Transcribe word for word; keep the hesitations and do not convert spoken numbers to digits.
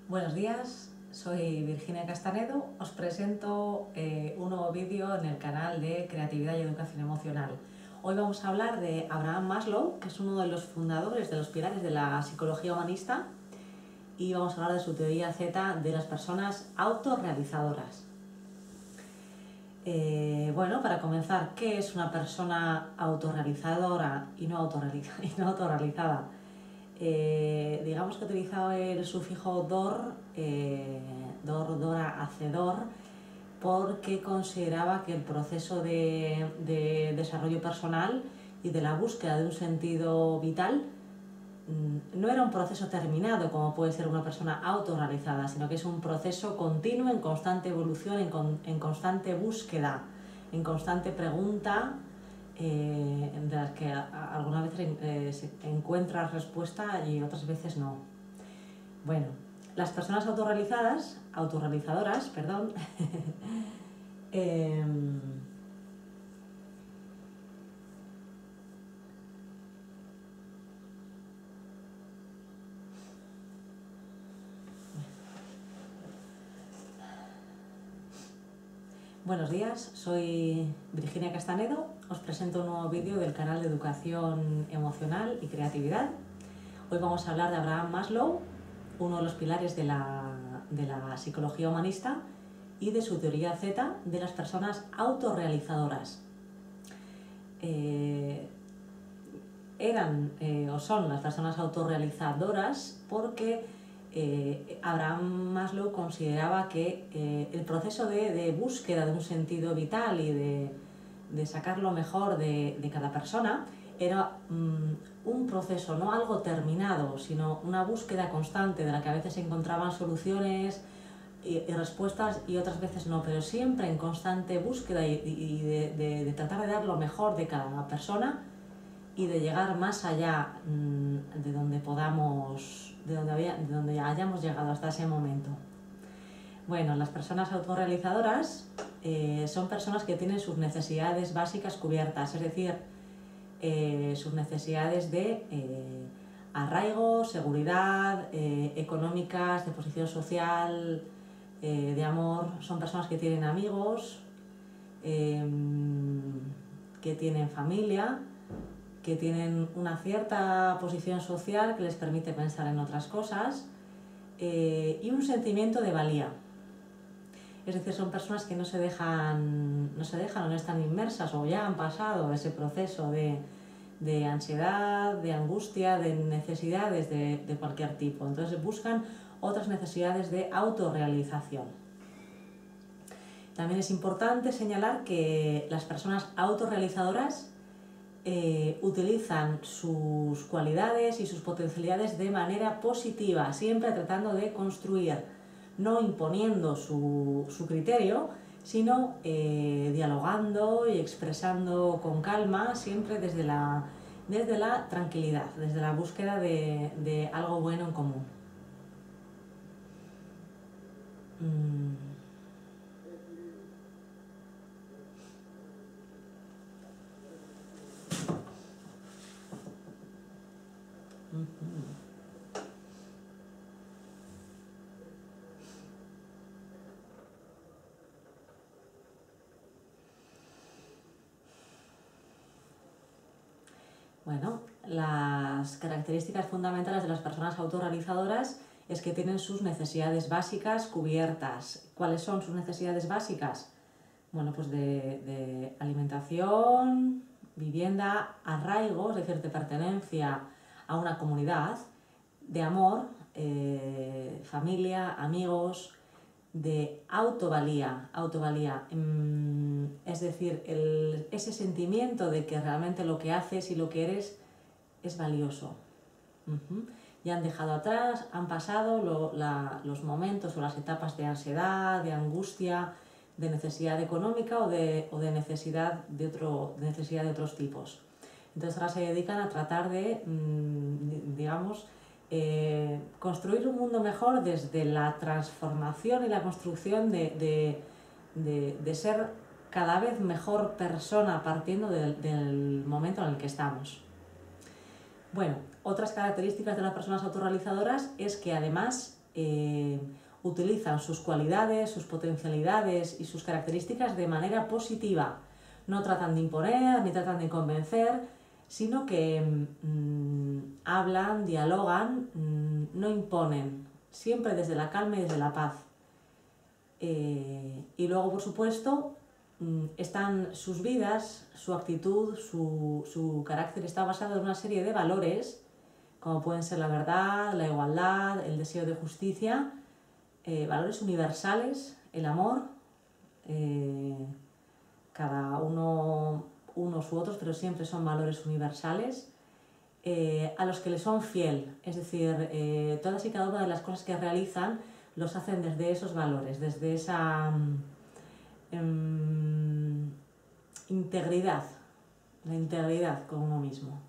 Buenos días, soy Virginia Castanedo. Os presento eh, un nuevo vídeo en el canal de Creatividad y Educación Emocional. Hoy vamos a hablar de Abraham Maslow, que es uno de los fundadores de los pilares de la psicología humanista, y vamos a hablar de su teoría Z de las personas autorrealizadoras. Eh, bueno, para comenzar, ¿qué es una persona autorrealizadora y no, autorrealiza, y no autorrealizada? Eh, digamos que he utilizado el sufijo dor, eh, dor, dora, hacedor, porque consideraba que el proceso de, de desarrollo personal y de la búsqueda de un sentido vital no era un proceso terminado como puede ser una persona autorrealizada, sino que es un proceso continuo, en constante evolución, en, con, en constante búsqueda, en constante pregunta, eh, de las que a, a, algunas veces eh, se encuentra respuesta y otras veces no. Bueno, las personas autorrealizadas, autorrealizadoras, perdón, eh, Buenos días, soy Virginia Castanedo. Os presento un nuevo vídeo del canal de Educación Emocional y Creatividad. Hoy vamos a hablar de Abraham Maslow, uno de los pilares de la, de la psicología humanista, y de su teoría Z de las personas autorrealizadoras. Eh, eran eh, o son las personas autorrealizadoras porque Eh, Abraham Maslow consideraba que eh, el proceso de, de búsqueda de un sentido vital y de, de sacar lo mejor de, de cada persona era um, un proceso, no algo terminado, sino una búsqueda constante de la que a veces se encontraban soluciones y, y respuestas y otras veces no, pero siempre en constante búsqueda y, y de, de, de tratar de dar lo mejor de cada persona y de llegar más allá um, de donde podamos De donde, había, de donde hayamos llegado hasta ese momento. Bueno, las personas autorrealizadoras eh, son personas que tienen sus necesidades básicas cubiertas, es decir, eh, sus necesidades de eh, arraigo, seguridad, eh, económicas, de posición social, eh, de amor. Son personas que tienen amigos, eh, que tienen familia, que tienen una cierta posición social que les permite pensar en otras cosas eh, y un sentimiento de valía. Es decir, son personas que no se dejan, no se dejan o no están inmersas o ya han pasado ese proceso de, de ansiedad, de angustia, de necesidades de, de cualquier tipo. Entonces buscan otras necesidades de autorrealización. También es importante señalar que las personas autorrealizadoras Eh, utilizan sus cualidades y sus potencialidades de manera positiva, siempre tratando de construir, no imponiendo su, su criterio, sino eh, dialogando y expresando con calma, siempre desde la, desde la tranquilidad, desde la búsqueda de, de algo bueno en común. Mm. Bueno, las características fundamentales de las personas autorrealizadoras es que tienen sus necesidades básicas cubiertas. ¿Cuáles son sus necesidades básicas? Bueno, pues de, de alimentación, vivienda, arraigo, es decir, de pertenencia a una comunidad, de amor, eh, familia, amigos, de autovalía, autovalía, es decir, el, ese sentimiento de que realmente lo que haces y lo que eres es valioso. Uh-huh. Ya han dejado atrás, han pasado lo, la, los momentos o las etapas de ansiedad, de angustia, de necesidad económica o de, o de, necesidad, de, otro, de necesidad de otros tipos. Entonces ahora se dedican a tratar de, digamos, Eh, construir un mundo mejor desde la transformación y la construcción de, de, de, de ser cada vez mejor persona partiendo de, del momento en el que estamos. Bueno, otras características de las personas autorrealizadoras es que además eh, utilizan sus cualidades, sus potencialidades y sus características de manera positiva. No tratan de imponer ni tratan de convencer, sino que mmm, hablan, dialogan, mmm, no imponen, siempre desde la calma y desde la paz. Eh, y luego, por supuesto, mmm, están sus vidas, su actitud, su, su carácter está basado en una serie de valores, como pueden ser la verdad, la igualdad, el deseo de justicia, eh, valores universales, el amor, eh, cada uno unos u otros, pero siempre son valores universales, eh, a los que les son fiel, es decir, eh, todas y cada una de las cosas que realizan los hacen desde esos valores, desde esa um, integridad, la integridad con uno mismo.